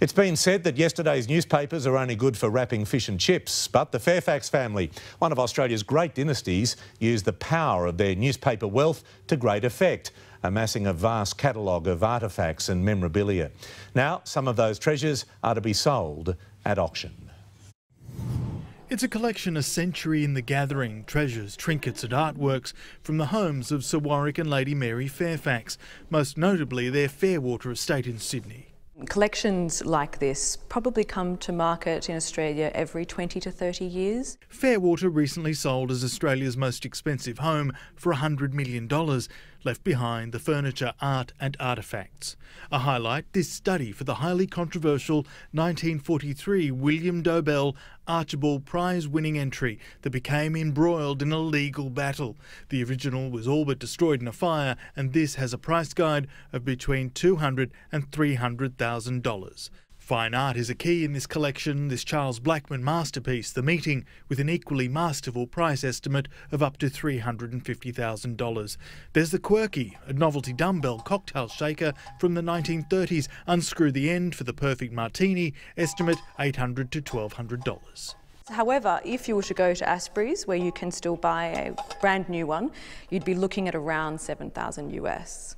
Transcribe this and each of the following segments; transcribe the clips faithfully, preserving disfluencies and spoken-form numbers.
It's been said that yesterday's newspapers are only good for wrapping fish and chips, but the Fairfax family, one of Australia's great dynasties, used the power of their newspaper wealth to great effect, amassing a vast catalogue of artefacts and memorabilia. Now, some of those treasures are to be sold at auction. It's a collection a century in the gathering, treasures, trinkets and artworks from the homes of Sir Warwick and Lady Mary Fairfax, most notably their Fairwater estate in Sydney. Collections like this probably come to market in Australia every twenty to thirty years. Fairwater recently sold as Australia's most expensive home for one hundred million dollars, left behind the furniture, art and artefacts. A highlight, this study for the highly controversial nineteen forty-three William Dobell Archibald Prize-winning entry that became embroiled in a legal battle. The original was all but destroyed in a fire, and this has a price guide of between two hundred thousand dollars and three hundred thousand dollars. Fine art is a key in this collection, this Charles Blackman masterpiece, The Meeting, with an equally masterful price estimate of up to three hundred fifty thousand dollars. There's the Quirky, a novelty dumbbell cocktail shaker from the nineteen thirties. Unscrew the end for the perfect martini, estimate eight hundred to twelve hundred dollars. However, if you were to go to Asprey's, where you can still buy a brand new one, you'd be looking at around seven thousand US.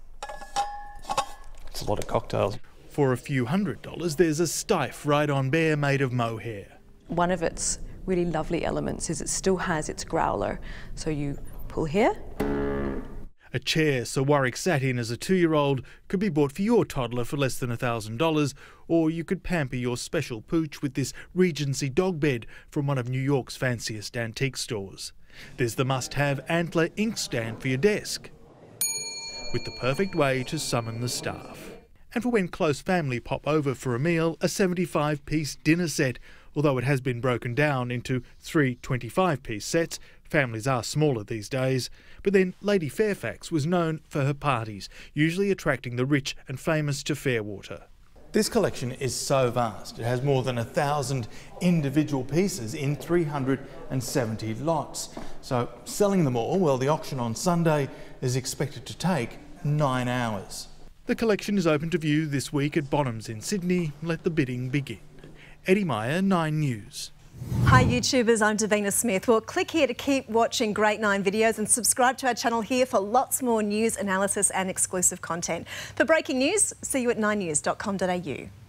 It's a lot of cocktails. For a few hundred dollars, there's a stiff ride-on bear made of mohair. One of its really lovely elements is it still has its growler. So you pull here. A chair Sir Warwick sat in as a two-year-old could be bought for your toddler for less than one thousand dollars, or you could pamper your special pooch with this Regency dog bed from one of New York's fanciest antique stores. There's the must-have antler inkstand for your desk, with the perfect way to summon the staff. And for when close family pop over for a meal, a seventy-five piece dinner set. Although it has been broken down into three twenty-five piece sets, families are smaller these days. But then Lady Fairfax was known for her parties, usually attracting the rich and famous to Fairwater. This collection is so vast. It has more than a thousand individual pieces in three hundred seventy lots. So selling them all, well, the auction on Sunday is expected to take nine hours. The collection is open to view this week at Bonhams in Sydney. Let the bidding begin. Eddie Meyer, Nine News. Hi YouTubers, I'm Davina Smith. Well, click here to keep watching Great Nine videos and subscribe to our channel here for lots more news, analysis and exclusive content. For breaking news, see you at nine news dot com dot A U.